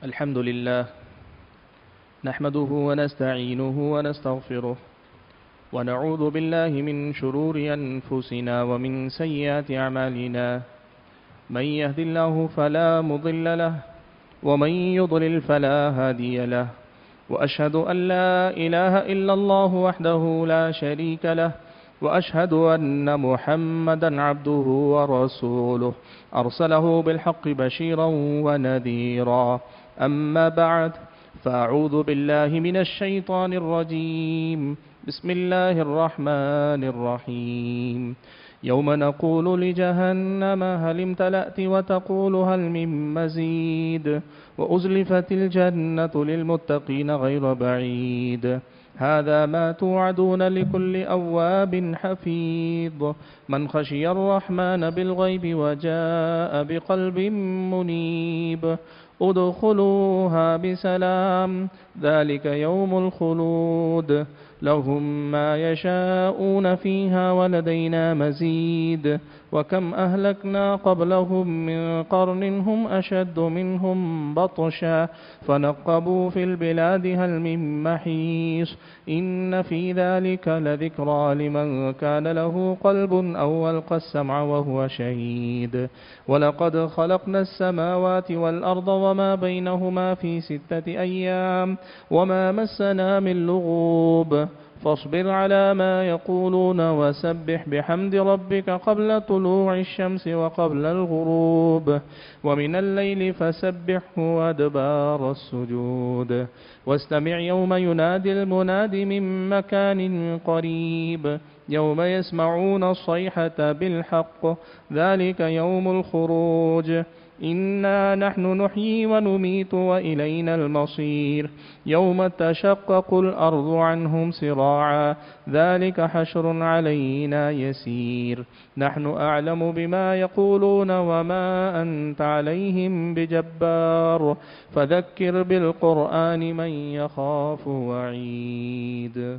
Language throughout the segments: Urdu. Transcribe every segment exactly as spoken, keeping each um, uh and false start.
الحمد لله نحمده ونستعينه ونستغفره ونعوذ بالله من شرور أنفسنا ومن سيئات أعمالنا من يهد الله فلا مضل له ومن يضلل فلا هادي له وأشهد أن لا إله إلا الله وحده لا شريك له وأشهد أن محمدا عبده ورسوله أرسله بالحق بشيرا ونذيرا أما بعد فأعوذ بالله من الشيطان الرجيم بسم الله الرحمن الرحيم يوم نقول لجهنم هل امتلأت وتقول هل من مزيد وأزلفت الجنة للمتقين غير بعيد هذا ما توعدون لكل أواب حفيظ من خشي الرحمن بالغيب وجاء بقلب منيب ادخلوها بسلام ذلك يوم الخلود لهم ما يشاءون فيها ولدينا مزيد وكم أهلكنا قبلهم من قرن هم أشد منهم بطشا فنقبوا في البلاد هل من محيص إن في ذلك لذكرى لمن كان له قلب أو ألقى السمع وهو شهيد ولقد خلقنا السماوات والأرض وما بينهما في ستة أيام وما مسنا من لغوب فاصبر على ما يقولون وسبح بحمد ربك قبل طلوع الشمس وقبل الغروب ومن الليل فسبحه وأدبار السجود واستمع يوم ينادي المناد من مكان قريب يوم يسمعون الصيحة بالحق ذلك يوم الخروج إنا نحن نحيي ونميت وإلينا المصير يوم تشقق الأرض عنهم سراعا ذلك حشر علينا يسير نحن أعلم بما يقولون وما أنت عليهم بجبار فذكر بالقرآن من يخاف وعيد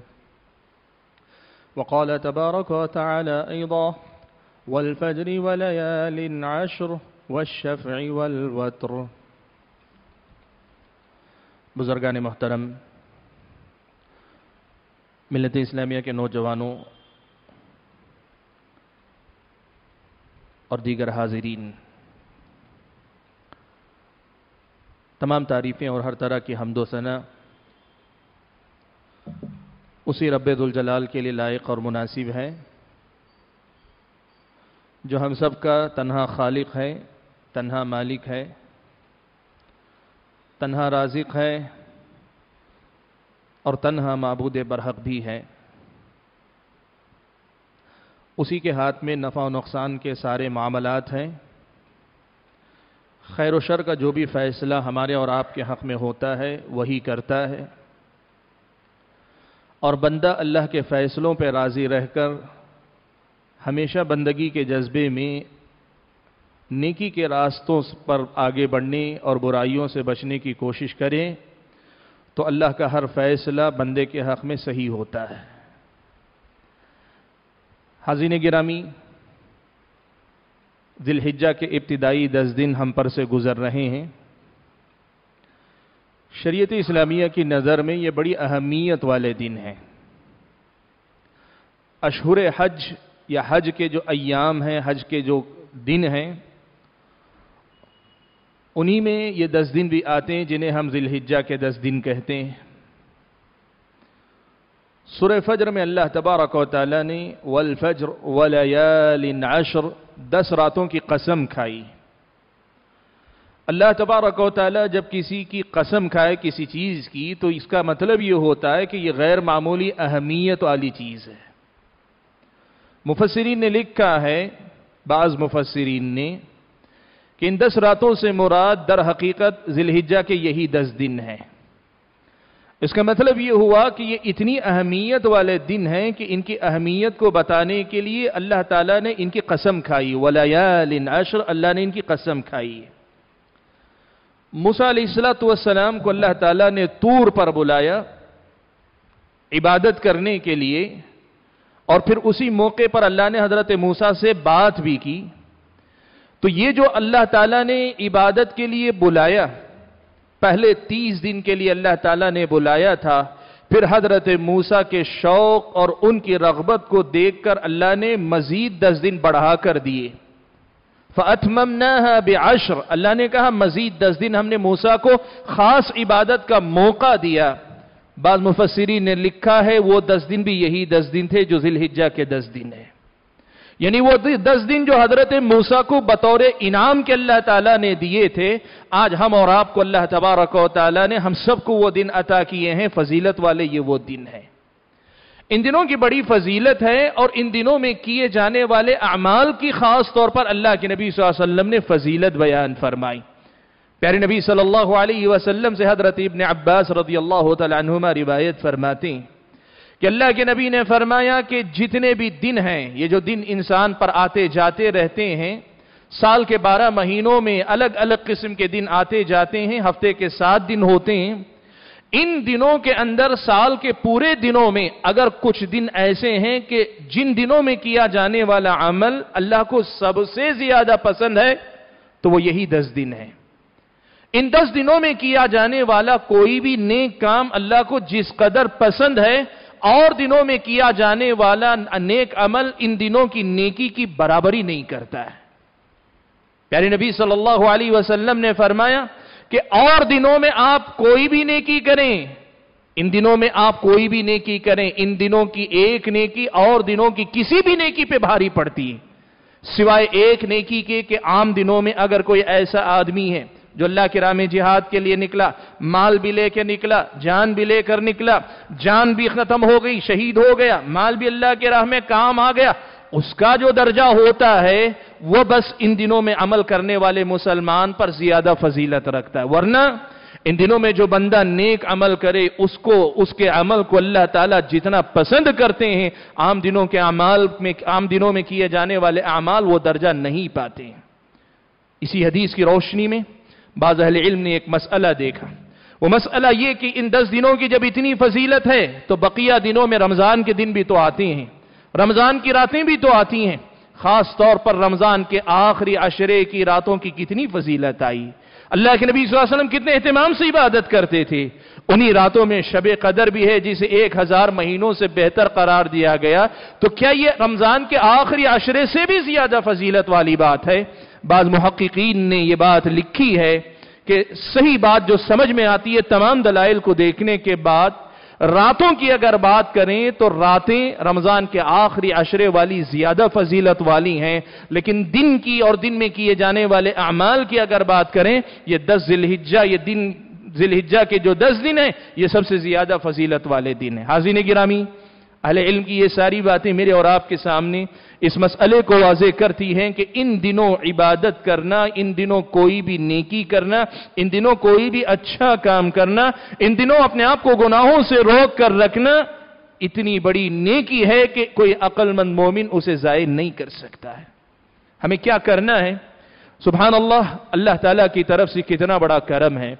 وقال تبارك وتعالى أيضا والفجر وليال عشر والشفع والوتر بزرگان محترم، ملت اسلامیہ کے نوجوانوں اور دیگر حاضرین، تمام تعریفیں اور ہر طرح کی حمد و ثنا اسی رب ذوالجلال کے لیے لائق اور مناسب ہے جو ہم سب کا تنہا خالق ہے، تنہا مالک ہے، تنہا رازق ہے اور تنہا معبود برحق بھی ہے۔ اسی کے ہاتھ میں نفع و نقصان کے سارے معاملات ہیں۔ خیر و شر کا جو بھی فیصلہ ہمارے اور آپ کے حق میں ہوتا ہے وہی کرتا ہے، اور بندہ اللہ کے فیصلوں پہ راضی رہ کر ہمیشہ بندگی کے جذبے میں نیکی کے راستوں پر آگے بڑھنے اور برائیوں سے بچنے کی کوشش کرے تو اللہ کا ہر فیصلہ بندے کے حق میں صحیح ہوتا ہے۔ حاضرین گرامی، ذی الحجہ کے ابتدائی دس دن ہم پر سے گزر رہے ہیں۔ شریعت اسلامیہ کی نظر میں یہ بڑی اہمیت والے دن ہیں۔ اشہر حج یا حج کے جو ایام ہیں، حج کے جو دن ہیں، انہی میں یہ دس دن بھی آتے ہیں جنہیں ہم ذی الحجہ کے دس دن کہتے ہیں۔ سورہ فجر میں اللہ تبارک و تعالی نے والفجر ولیال عشر دس راتوں کی قسم کھائی۔ اللہ تبارک و تعالی جب کسی کی قسم کھائے کسی چیز کی تو اس کا مطلب یہ ہوتا ہے کہ یہ غیر معمولی اہمیت والی چیز ہے۔ مفسرین نے لکھا ہے، بعض مفسرین نے، کہ ان دس راتوں سے مراد در حقیقت ذی الحجہ کے یہی دس دن ہیں۔ اس کا مطلب یہ ہوا کہ یہ اتنی اہمیت والے دن ہیں کہ ان کی اہمیت کو بتانے کے لیے اللہ تعالیٰ نے ان کی قسم کھائی، وَلَيَالٍ عَشْرٍ، اللہ نے ان کی قسم کھائی۔ موسیٰ علیہ السلام کو اللہ تعالیٰ نے طور پر بلایا عبادت کرنے کے لیے، اور پھر اسی موقع پر اللہ نے حضرت موسیٰ سے بات بھی کی۔ تو یہ جو اللہ تعالیٰ نے عبادت کے لیے بلایا، پہلے تیس دن کے لیے اللہ تعالیٰ نے بلایا تھا، پھر حضرت موسیٰ کے شوق اور ان کی رغبت کو دیکھ کر اللہ نے مزید دس دن بڑھا کر دیے۔ فَأَتْمَمْنَاهَا بِعَشْرٍ، اللہ نے کہا مزید دس دن ہم نے موسیٰ کو خاص عبادت کا موقع دیا۔ بعض مفسرین نے لکھا ہے وہ دس دن بھی یہی دس دن تھے جو ذی الحجہ کے دس دن ہیں، یعنی وہ دس دن جو حضرت موسیٰ کو بطور انعام کے اللہ تعالیٰ نے دیے تھے، آج ہم اور آپ کو اللہ تبارک و تعالیٰ نے ہم سب کو وہ دن عطا کیے ہیں، فضیلت والے یہ وہ دن ہیں۔ ان دنوں کی بڑی فضیلت ہے، اور ان دنوں میں کیے جانے والے اعمال کی خاص طور پر اللہ کے نبی صلی اللہ علیہ وسلم نے فضیلت بیان فرمائی۔ پیارے نبی صلی اللہ علیہ وسلم سے حضرت ابن عباس رضی اللہ تعالیٰ عنہما روایت فرماتے ہیں کہ اللہ کے نبی نے فرمایا کہ جتنے بھی دن ہیں، یہ جو دن انسان پر آتے جاتے رہتے ہیں، سال کے بارہ مہینوں میں الگ الگ قسم کے دن آتے جاتے ہیں، ہفتے کے سات دن ہوتے ہیں، ان دنوں کے اندر سال کے پورے دنوں میں اگر کچھ دن ایسے ہیں کہ جن دنوں میں کیا جانے والا عمل اللہ کو سب سے زیادہ پسند ہے تو وہ یہی دس دن ہیں۔ ان دس دنوں میں کیا جانے والا کوئی بھی نیک کام اللہ کو جس قدر پسند ہے، اور دنوں میں کیا جانے والا نیک عمل ان دنوں کی نیکی کی برابری نہیں کرتا ہے۔ پیارے نبی صلی اللہ علیہ وسلم نے فرمایا کہ اور دنوں میں آپ کوئی بھی نیکی کریں، ان دنوں میں آپ کوئی بھی نیکی کریں، ان دنوں کی ایک نیکی اور دنوں کی کسی بھی نیکی پہ بھاری پڑتی ہے، سوائے ایک نیکی کے کہ عام دنوں میں اگر کوئی ایسا آدمی ہے جو اللہ کی راہ میں جہاد کے لیے نکلا، مال بھی لے کے نکلا، جان بھی لے کر نکلا، جان بھی ختم ہو گئی، شہید ہو گیا، مال بھی اللہ کی راہ میں کام آ گیا، اس کا جو درجہ ہوتا ہے وہ بس ان دنوں میں عمل کرنے والے مسلمان پر زیادہ فضیلت رکھتا ہے۔ ورنہ ان دنوں میں جو بندہ نیک عمل کرے اس کو، اس کے عمل کو اللہ تعالیٰ جتنا پسند کرتے ہیں، عام دنوں کے اعمال میں، عام دنوں میں کیے جانے والے اعمال وہ درجہ نہیں پاتے ہیں۔ اسی حدیث کی روشنی میں بعض اہل علم نے ایک مسئلہ دیکھا، وہ مسئلہ یہ کہ ان دس دنوں کی جب اتنی فضیلت ہے تو بقیہ دنوں میں رمضان کے دن بھی تو آتے ہیں، رمضان کی راتیں بھی تو آتی ہیں، خاص طور پر رمضان کے آخری عشرے کی راتوں کی کتنی فضیلت آئی۔ اللہ کے نبی صلی اللہ علیہ وسلم کتنے اہتمام سے عبادت کرتے تھے۔ انہی راتوں میں شب قدر بھی ہے جسے ایک ہزار مہینوں سے بہتر قرار دیا گیا، تو کیا یہ رمضان کے آخری عشرے سے بھی زیادہ فضیلت والی بات ہے؟ بعض محققین نے یہ بات لکھی ہے کہ صحیح بات جو سمجھ میں آتی ہے تمام دلائل کو دیکھنے کے بعد، راتوں کی اگر بات کریں تو راتیں رمضان کے آخری عشرے والی زیادہ فضیلت والی ہیں، لیکن دن کی اور دن میں کیے جانے والے اعمال کی اگر بات کریں، یہ دس ذی الحجہ، یہ دن ذی الحجہ کے جو دس دن ہیں یہ سب سے زیادہ فضیلت والے دن ہیں۔ حاضرین گرامی، اہل علم کی یہ ساری باتیں میرے اور آپ کے سامنے اس مسئلے کو واضح کرتی ہیں کہ ان دنوں عبادت کرنا، ان دنوں کوئی بھی نیکی کرنا، ان دنوں کوئی بھی اچھا کام کرنا، ان دنوں اپنے آپ کو گناہوں سے روک کر رکھنا اتنی بڑی نیکی ہے کہ کوئی عقل مند مومن اسے ضائع نہیں کر سکتا ہے۔ ہمیں کیا کرنا ہے؟ سبحان اللہ، اللہ تعالیٰ کی طرف سے کتنا بڑا کرم ہے،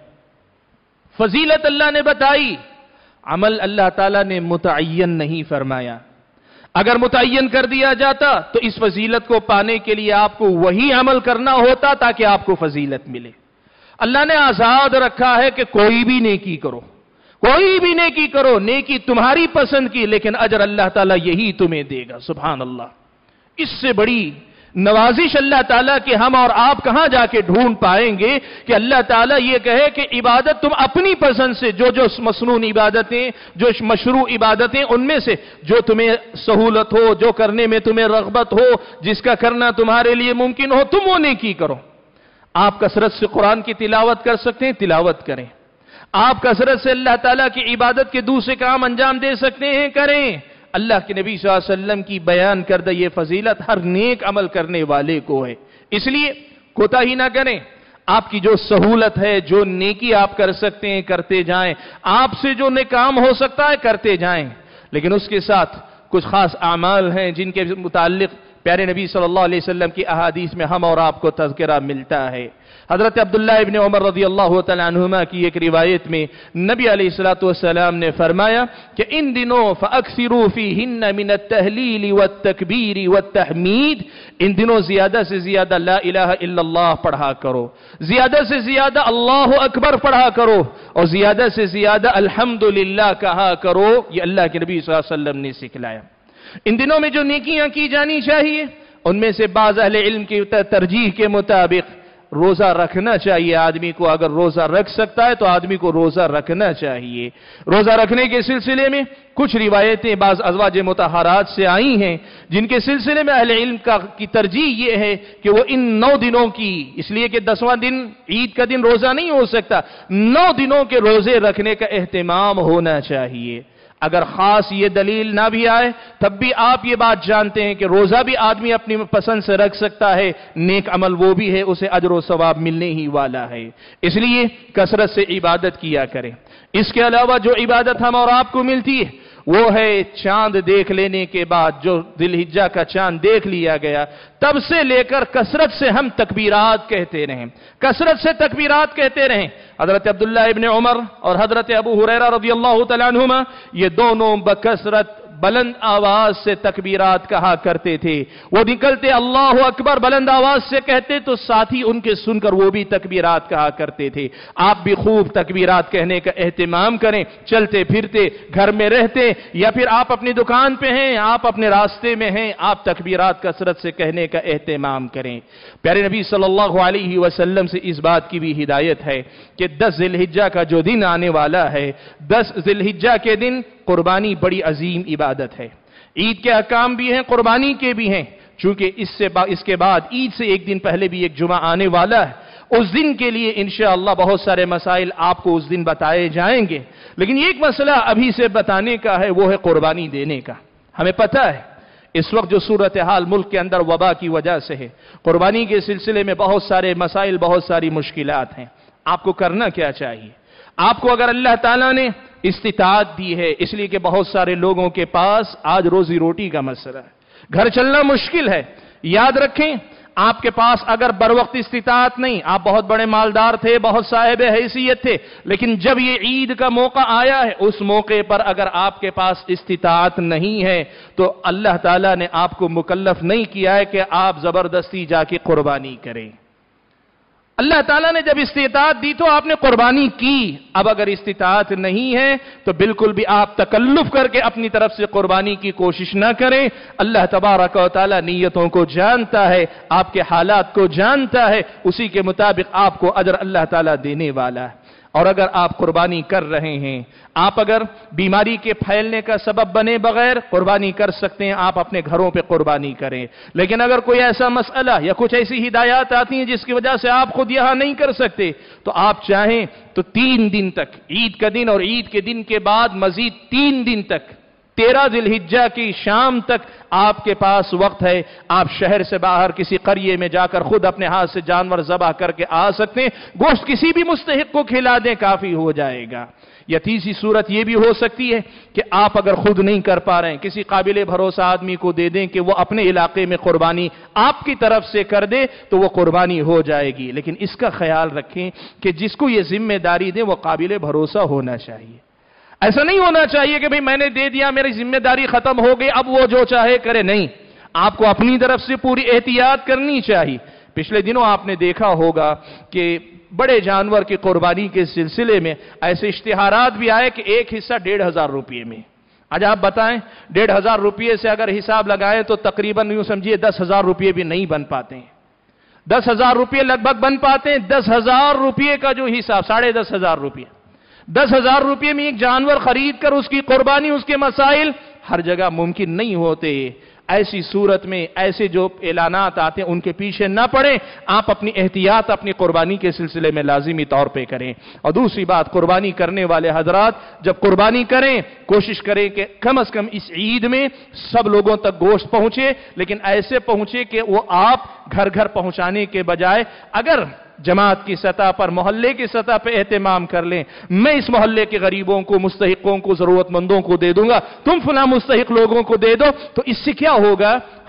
فضیلت اللہ نے بتائی، عمل اللہ تعالیٰ نے متعین نہیں فرمایا۔ اگر متعین کر دیا جاتا تو اس فضیلت کو پانے کے لیے آپ کو وہی عمل کرنا ہوتا تاکہ آپ کو فضیلت ملے۔ اللہ نے آزاد رکھا ہے کہ کوئی بھی نیکی کرو، کوئی بھی نیکی کرو، نیکی تمہاری پسند کی، لیکن اجر اللہ تعالیٰ یہی تمہیں دے گا۔ سبحان اللہ، اس سے بڑی نوازش اللہ تعالیٰ کہ ہم اور آپ کہاں جا کے ڈھونڈ پائیں گے کہ اللہ تعالیٰ یہ کہے کہ عبادت تم اپنی پسند سے، جو جو مسنون عبادتیں، جو مشروع عبادتیں، ان میں سے جو تمہیں سہولت ہو، جو کرنے میں تمہیں رغبت ہو، جس کا کرنا تمہارے لیے ممکن ہو، تم وہ نیکی کرو۔ آپ کثرت سے قرآن کی تلاوت کر سکتے ہیں، تلاوت کریں۔ آپ کثرت سے اللہ تعالیٰ کی عبادت کے دوسرے کام انجام دے سکتے ہیں، کریں۔ اللہ کے نبی صلی اللہ علیہ وسلم کی بیان کردہ یہ فضیلت ہر نیک عمل کرنے والے کو ہے، اس لیے کوتاہی نہ کریں۔ آپ کی جو سہولت ہے، جو نیکی آپ کر سکتے ہیں کرتے جائیں، آپ سے جو نیک کام ہو سکتا ہے کرتے جائیں، لیکن اس کے ساتھ کچھ خاص اعمال ہیں جن کے متعلق प्यारे नबी सल्लल्लाहु अलैहि वसल्लम की अहादीस में हम और आपको तज़किरा मिलता है। हजरत अब्दुल्लाह इब्न उमर रज़ियल्लाहु तआला अन्हुमा की एक रिवायत में नबी अलैहिस्सलातु वस्सलाम ने फरमाया कि इन दिनों फ़अक्सिरू फ़ीहिन्ना मिनत तहलील वत तकबीर वत तहमीद, इन दिनों ज्यादा से ज्यादा ला इलाहा इल्लल्लाह पढ़ा करो, ज्यादा से ज्यादा अल्लाहु अकबर पढ़ा करो और ज्यादा से ज्यादा अल्हम्दुलिल्लाह कहा करो। ये अल्लाह के नबी सल्लल्लाहु अलैहि वसल्लम ने सिखलाया। इन दिनों में जो नेकियां की जानी चाहिए उनमें से बाज़ अहले इल्म की तरजीह के मुताबिक रोजा रखना चाहिए। आदमी को अगर रोजा रख सकता है तो आदमी को रोजा रखना चाहिए। रोजा रखने के सिलसिले में कुछ रिवायतें बाज़ अज़वाज मुतहरात से आई हैं जिनके सिलसिले में अहले इल्म का की तरजीह ये है कि वो इन नौ दिनों की, इसलिए कि दसवां दिन ईद का दिन रोजा नहीं हो सकता, नौ दिनों के रोजे रखने का एहतिमाम होना चाहिए। अगर खास ये दलील ना भी आए तब भी आप ये बात जानते हैं कि रोजा भी आदमी अपनी पसंद से रख सकता है, नेक अमल वो भी है, उसे अजर व सवाब मिलने ही वाला है। इसलिए कसरत से इबादत किया करें। इसके अलावा जो इबादत हम और आपको मिलती है वो है चांद देख लेने के बाद, जो दिलहिज्जा का चांद देख लिया गया तब से लेकर कसरत से हम तकबीरात कहते रहें, कसरत से तकबीरात कहते रहें। हजरत अब्दुल्लाह इब्न उमर और हजरत अबू हुरैरा रज़ियल्लाहु तआला अन्हुमा ये दोनों बकसरत बुलंद आवाज से तकबीरात कहा करते थे। वो निकलते अल्लाहु अकबर बुलंद आवाज से कहते तो साथी उनके सुनकर वो भी तकबीरात कहा करते थे। आप भी खूब तकबीरात कहने का एहतिमाम करें, चलते फिरते, घर में रहते या फिर आप अपनी दुकान पे हैं, आप अपने रास्ते में हैं, आप तकबीरात कसरत से कहने का एहतिमाम करें। प्यारे नबी सल्लल्लाहु अलैहि वसल्लम से इस बात की भी हिदायत है कि दस जिलहिज्जा का जो दिन आने वाला है, दस जिलहिज्जा के दिन कुर्बानी बड़ी अजीम इबादत है। ईद के अहकाम भी हैं, कुर्बानी के भी हैं। चूंकि इससे बा, इसके बाद ईद से एक दिन पहले भी एक जुमा आने वाला है, उस दिन के लिए इंशाअल्लाह बहुत सारे मसाइल आपको उस दिन बताए जाएंगे। लेकिन एक मसला अभी से बताने का है, वो है कुर्बानी देने का। हमें पता है इस वक्त जो सूरत हाल मुल्क के अंदर वबा की वजह से है, कुर्बानी के सिलसिले में बहुत सारे मसाइल, बहुत सारी मुश्किलात हैं। आपको करना क्या चाहिए? आपको अगर अल्लाह ताला ने इस्तिताअत दी है, इसलिए कि बहुत सारे लोगों के पास आज रोजी रोटी का मसला है, घर चलना मुश्किल है। याद रखें, आपके पास अगर बर वक्त इस्तिताअत नहीं, आप बहुत बड़े मालदार थे, बहुत साहिब हैसियत थे, लेकिन जब ये ईद का मौका आया है, उस मौके पर अगर आपके पास इस्तिताअत नहीं है तो अल्लाह ताला ने आपको मुकल्लफ नहीं किया है कि आप जबरदस्ती जाके कुर्बानी करें। अल्लाह ताला ने जब इस्तिताअत दी तो आपने कुर्बानी की। अब अगर इस्तिताअत नहीं है तो बिल्कुल भी आप तकल्लुफ करके अपनी तरफ से कुर्बानी की कोशिश ना करें। अल्लाह तबारक व तआला नीयतों को जानता है, आपके हालात को जानता है, उसी के मुताबिक आपको अजर अल्लाह ताला देने वाला है। और अगर आप कुर्बानी कर रहे हैं, आप अगर बीमारी के फैलने का सबब बने बगैर कुर्बानी कर सकते हैं, आप अपने घरों पे कुर्बानी करें। लेकिन अगर कोई ऐसा मसला या कुछ ऐसी हिदायत आती हैं जिसकी वजह से आप खुद यहां नहीं कर सकते, तो आप चाहें तो तीन दिन तक, ईद का दिन और ईद के दिन के बाद मजीद तीन दिन तक, तेरह जिलहिज्जा की शाम तक आपके पास वक्त है। आप शहर से बाहर किसी करिए में जाकर खुद अपने हाथ से जानवर ज़बह करके आ सकते हैं, गोश्त किसी भी मुस्तहिक को खिला दें, काफी हो जाएगा। या तीसरी सूरत यह भी हो सकती है कि आप अगर खुद नहीं कर पा रहे हैं, किसी काबिल भरोसा आदमी को दे दें कि वो अपने इलाके में कुर्बानी आपकी तरफ से कर दे, तो वो कुर्बानी हो जाएगी। लेकिन इसका ख्याल रखें कि जिसको ये जिम्मेदारी दे वो काबिल भरोसा होना चाहिए। ऐसा नहीं होना चाहिए कि भाई मैंने दे दिया, मेरी जिम्मेदारी खत्म हो गई, अब वो जो चाहे करे। नहीं, आपको अपनी तरफ से पूरी एहतियात करनी चाहिए। पिछले दिनों आपने देखा होगा कि बड़े जानवर की कुर्बानी के सिलसिले में ऐसे इश्तिहारात भी आए कि एक हिस्सा डेढ़ हजार रुपये में। आज आप बताएं, डेढ़ हजार रुपये से अगर हिसाब लगाएं तो तकरीबन यूं समझिए दस हजार रुपये भी नहीं बन पाते हैं। दस हजार रुपये लगभग बन पाते हैं। दस हजार रुपये का जो हिसाब, साढ़े दस हजार रुपये, दस हजार रुपये में एक जानवर खरीद कर उसकी कुर्बानी, उसके मसाइल हर जगह मुमकिन नहीं होते। ऐसी सूरत में ऐसे जो ऐलानात आते हैं उनके पीछे ना पड़े, आप अपनी एहतियात अपनी कुर्बानी के सिलसिले में लाजिमी तौर पे करें। और दूसरी बात, कुर्बानी करने वाले हजरात जब कुर्बानी करें कोशिश करें कि कम अज कम इस ईद में सब लोगों तक गोश्त पहुंचे, लेकिन ऐसे पहुंचे कि वो आप घर घर पहुंचाने के बजाय अगर जमात की सतह पर, मोहल्ले की सतह पर एहतमाम कर लें, मैं इस मोहल्ले के गरीबों को, मुस्तहिकों को, जरूरतमंदों को दे दूंगा, तुम फला मुस्तहिक लोगों को दे दो, तो इससे क्या होगा,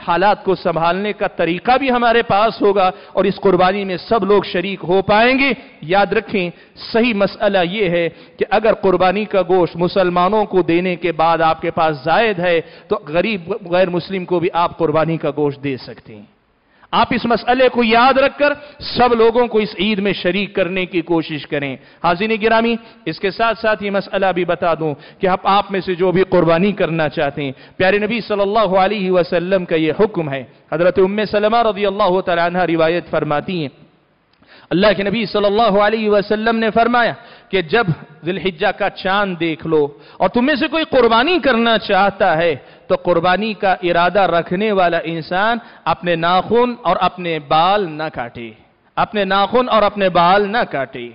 حالات کو سنبھالنے کا طریقہ بھی ہمارے پاس ہوگا اور اس قربانی میں سب لوگ شریک ہو پائیں گے۔ یاد رکھیں صحیح مسئلہ یہ ہے کہ اگر قربانی کا گوشت مسلمانوں کو دینے کے بعد آپ کے پاس زائد ہے تو غریب غیر مسلم کو بھی آپ قربانی کا گوشت دے سکتے ہیں۔ آپ اس مسئلے کو یاد رکھ کر سب لوگوں کو اس عید میں شریک کرنے کی کوشش کریں۔ حاضرین گرامی، اس کے ساتھ ساتھ یہ مسئلہ بھی بتا دوں کہ آپ میں سے جو بھی قربانی کرنا چاہتے ہیں، پیارے نبی صلی اللہ علیہ وسلم کا یہ حکم ہے۔ حضرت ام سلمہ رضی اللہ تعالی عنہ روایت فرماتی ہیں، اللہ کے نبی صلی اللہ علیہ وسلم نے فرمایا کہ جب ذی الحجہ کا چاند دیکھ لو اور تم میں سے کوئی قربانی کرنا چاہتا ہے تو قربانی کا ارادہ رکھنے والا انسان اپنے ناخن اور اپنے بال نہ کاٹے، اپنے ناخن اور اپنے بال نہ کاٹے۔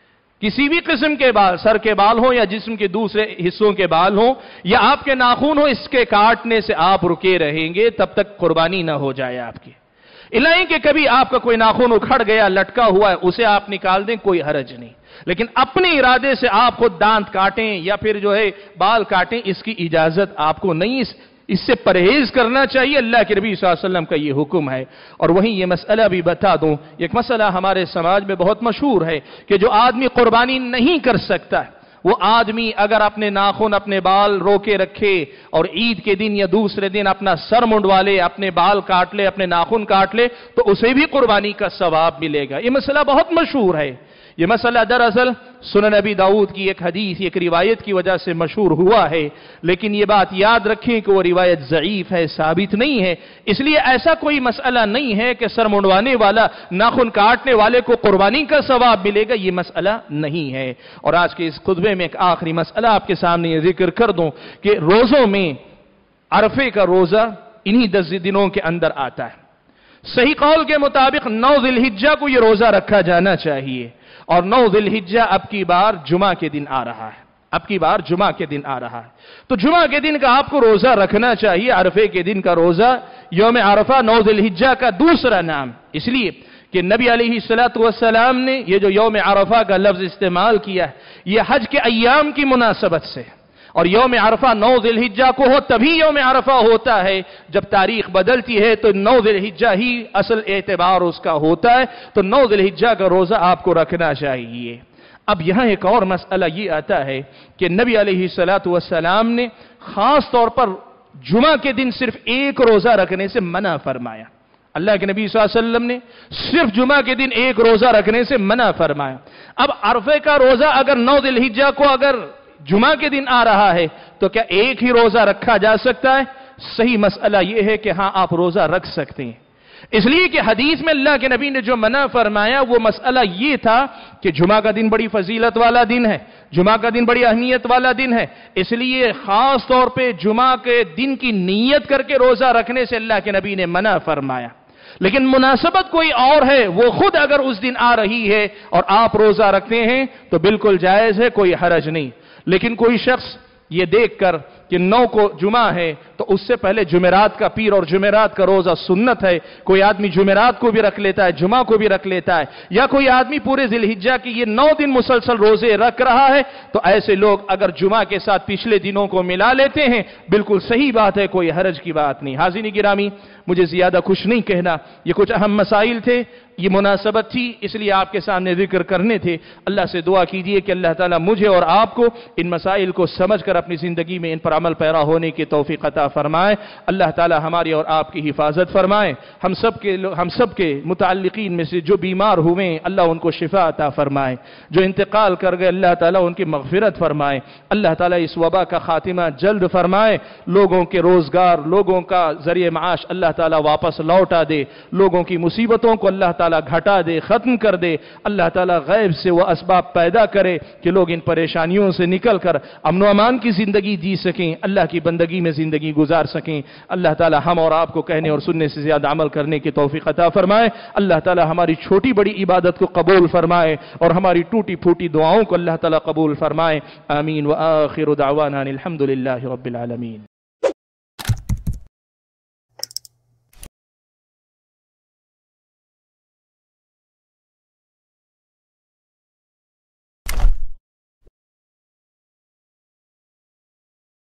کسی بھی قسم کے بال، سر کے بال ہوں یا جسم کے دوسرے حصوں کے بال ہوں یا آپ کے ناخن ہوں، اس کے کاٹنے سے آپ رکے رہیں گے تب تک قربانی نہ ہو جائے آپ کی۔ الہی کہ کبھی آپ کا کوئی ناخن اکھڑ گیا، لٹکا ہوا ہے، اسے آپ نکال دیں، کوئی حرج نہیں، لیکن اپنے ارادے سے آپ خود دانت کاٹیں یا پھر جو ہے بال کاٹیں، اس کی اجازت آپ کو نہیں، اس اس سے پرہیز کرنا چاہیے۔ اللہ کے نبی صلی اللہ علیہ وسلم کا یہ حکم ہے۔ اور وہیں یہ مسئلہ بھی بتا دوں، ایک مسئلہ ہمارے سماج میں بہت مشہور ہے کہ جو آدمی قربانی نہیں کر سکتا وہ آدمی اگر اپنے ناخن اپنے بال روکے رکھے اور عید کے دن یا دوسرے دن اپنا سر منڈوا لے، اپنے بال کاٹ لے، اپنے ناخن کاٹ لے تو اسے بھی قربانی کا ثواب ملے گا۔ یہ مسئلہ بہت مشہور ہے۔ یہ مسئلہ دراصل سنن نبی داؤد کی ایک حدیث، ایک روایت کی وجہ سے مشہور ہوا ہے، لیکن یہ بات یاد رکھیں کہ وہ روایت ضعیف ہے، ثابت نہیں ہے۔ اس لیے ایسا کوئی مسئلہ نہیں ہے کہ سر منڈوانے والا ناخن کاٹنے والے کو قربانی کا ثواب ملے گا، یہ مسئلہ نہیں ہے۔ اور آج کے اس خطبے میں ایک آخری مسئلہ آپ کے سامنے یہ ذکر کر دوں کہ روزوں میں عرفے کا روزہ انہی دس دنوں کے اندر آتا ہے۔ صحیح قول کے مطابق نو ذی الحجہ کو یہ روزہ رکھا جانا چاہیے، اور نو ذی الحجہ اب کی بار جمعہ کے دن آ رہا ہے، اب کی بار جمعہ کے دن آ رہا ہے، تو جمعہ کے دن کا آپ کو روزہ رکھنا چاہیے۔ عرفے کے دن کا روزہ یوم عرفہ نو ذی الحجہ کا دوسرا نام، اس لیے کہ نبی علیہ الصلوۃ والسلام نے یہ جو یوم عرفہ کا لفظ استعمال کیا ہے یہ حج کے ایام کی مناسبت سے، اور یوم عرفہ نو ذی الحجہ کو ہو تبھی یوم عرفہ ہوتا ہے، جب تاریخ بدلتی ہے تو نو ذی الحجہ ہی اصل اعتبار اس کا ہوتا ہے، تو نو ذی الحجہ کا روزہ آپ کو رکھنا چاہیے۔ اب یہاں ایک اور مسئلہ یہ آتا ہے کہ نبی علیہ الصلوۃ والسلام نے خاص طور پر جمعہ کے دن صرف ایک روزہ رکھنے سے منع فرمایا۔ اللہ کے نبی صلی اللہ علیہ وسلم نے صرف جمعہ کے دن ایک روزہ رکھنے سے منع فرمایا۔ اب عرفے کا روزہ اگر نو ذی الحجہ کو اگر جمعہ کے دن آ رہا ہے تو کیا ایک ہی روزہ رکھا جا سکتا ہے؟ صحیح مسئلہ یہ ہے کہ ہاں آپ روزہ رکھ سکتے ہیں، اس لیے کہ حدیث میں اللہ کے نبی نے جو منع فرمایا وہ مسئلہ یہ تھا کہ جمعہ کا دن بڑی فضیلت والا دن ہے، جمعہ کا دن بڑی اہمیت والا دن ہے، اس لیے خاص طور پہ جمعہ کے دن کی نیت کر کے روزہ رکھنے سے اللہ کے نبی نے منع فرمایا۔ لیکن مناسبت کوئی اور ہے، وہ خود اگر اس دن آ رہی ہے اور آپ روزہ رکھتے ہیں تو بالکل جائز ہے، کوئی حرج نہیں۔ لیکن کوئی شخص یہ دیکھ کر کہ نو کو جمعہ ہے تو اس سے پہلے جمعرات کا پیر اور جمعرات کا روزہ سنت ہے، کوئی آدمی جمعرات کو بھی رکھ لیتا ہے، جمعہ کو بھی رکھ لیتا ہے، یا کوئی آدمی پورے ذی الحجہ کی یہ نو دن مسلسل روزے رکھ رہا ہے، تو ایسے لوگ اگر جمعہ کے ساتھ پچھلے دنوں کو ملا لیتے ہیں بالکل صحیح بات ہے، کوئی حرج کی بات نہیں۔ حاضرین گرامی، مجھے زیادہ کچھ نہیں کہنا، یہ کچھ اہم مسائل تھے، یہ مناسبت تھی، اس لیے آپ کے سامنے ذکر کرنے تھے۔ اللہ سے دعا کیجئے کہ اللہ تعالیٰ مجھے اور آپ کو ان مسائل کو سمجھ کر اپنی زندگی میں ان پر عمل پیرا ہونے کی توفیق عطا فرمائے۔ اللہ تعالیٰ ہماری اور آپ کی حفاظت فرمائے۔ ہم سب کے ہم سب کے متعلقین میں سے جو بیمار ہوئے اللہ ان کو شفا عطا فرمائے، جو انتقال کر گئے اللہ تعالیٰ ان کی مغفرت فرمائے۔ اللہ تعالیٰ اس وبا کا خاتمہ جلد فرمائے، لوگوں کے روزگار، لوگوں کا ذریعہ معاش اللہ تعالیٰ واپس لوٹا دے، لوگوں کی مصیبتوں کو اللہ تعالیٰ گھٹا دے، ختم کر دے۔ اللہ تعالیٰ غیب سے وہ اسباب پیدا کرے کہ لوگ ان پریشانیوں سے نکل کر امن و امان کی زندگی جی سکیں، اللہ کی بندگی میں زندگی گزار سکیں۔ اللہ تعالیٰ ہم اور آپ کو کہنے اور سننے سے زیادہ عمل کرنے کی توفیق عطا فرمائے۔ اللہ تعالیٰ ہماری چھوٹی بڑی عبادت کو قبول فرمائے اور ہماری ٹوٹی پھوٹی دعاؤں کو اللہ تعالیٰ قبول فرمائے۔ آمین وآخر دعوانا الحمد للہ رب العالمین۔